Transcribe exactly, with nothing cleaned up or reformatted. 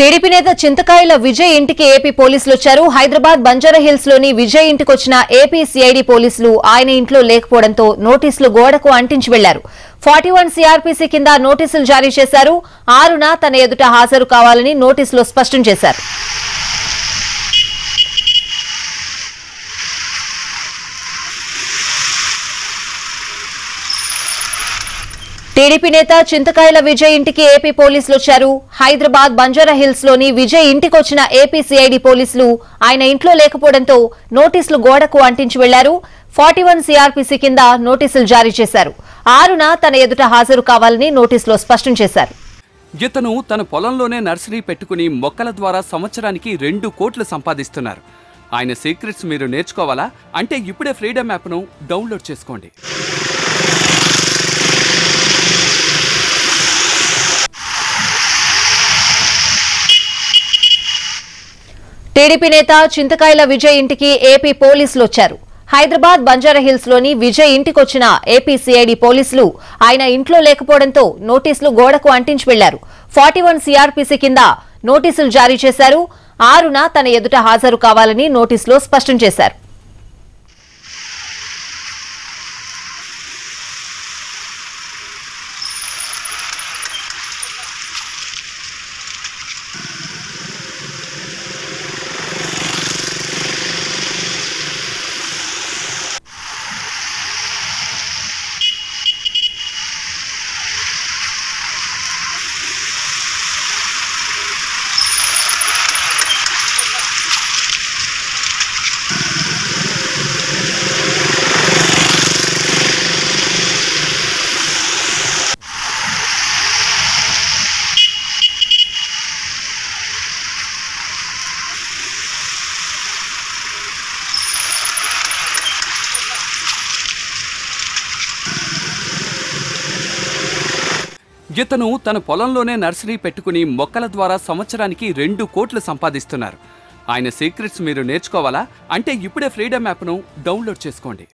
TDP నేత చింతకాయల విజయ్ ఇంటికి AP పోలీసులు వచ్చారు. హైదరాబాద్ బంజారా హిల్స్ లోని విజయ్ ఇంటికి వచ్చిన ఏపీ సీఐడీ పోలీసులు ఆయన ఇంట్లో లేకపోవడంతో నోటీసులు గోడకు అంటించి వెళ్లారు. ఫార్టీ వన్ సీఆర్పీసీ కింద నోటీసులు జారీ చేశారు. ఆరున తన ఎదుట హాజరు కావాలని నోటీసులో స్పష్టం చేశారు. టీడీపీ నేత చింతకాయల విజయ్ ఇంటికి ఏపీ పోలీసులు వచ్చారు. హైదరాబాద్ బంజారా హిల్స్ లోని విజయ్ ఇంటికి వచ్చిన ఏపీ సీఐడీ పోలీసులు ఆయన ఇంట్లో లేకపోవడంతో నోటీసులు గోడకు అంటించి వెళ్లారు. ఫార్టీ వన్ సీఆర్పీసీ కింద నోటీసులు జారీ చేశారు. ఆరున తన ఎదుట హాజరు కావాలని నోటీసులో స్పష్టం చేశారు. ఇతను తన పొలంలోనే నర్సరీ పెట్టుకుని మొక్కల ద్వారా సంవత్సరానికి రెండు కోట్లు సంపాదిస్తున్నారు. ఆయన సీక్రెట్స్ మీరు నేర్చుకోవాలా అంటే ఇప్పుడే ఫ్రీడమ్ యాప్ను డౌన్లోడ్ చేసుకోండి. టీడీపీ నేత చింతకాయల విజయ్ ఇంటికి ఏపీ పోలీసులు వచ్చారు. హైదరాబాద్ బంజారా హిల్స్ లోని విజయ్ ఇంటికి వచ్చిన ఏపీ సీఐడీ పోలీసులు ఆయన ఇంట్లో లేకపోవడంతో నోటీసులు గోడకు అంటించి వెళ్లారు. ఫార్టీ వన్ సీఆర్పీసీ కింద నోటీసులు జారీ చేశారు. ఆరున తన ఎదుట హాజరు కావాలని నోటీసులో స్పష్టం చేశారు. ఇతను తన పొలంలోనే నర్సరీ పెట్టుకుని మొక్కల ద్వారా సంవత్సరానికి రెండు కోట్లు సంపాదిస్తున్నారు. ఆయన సీక్రెట్స్ మీరు నేర్చుకోవాలా అంటే ఇప్పుడే ఫ్రీడమ్ యాప్ను డౌన్లోడ్ చేసుకోండి.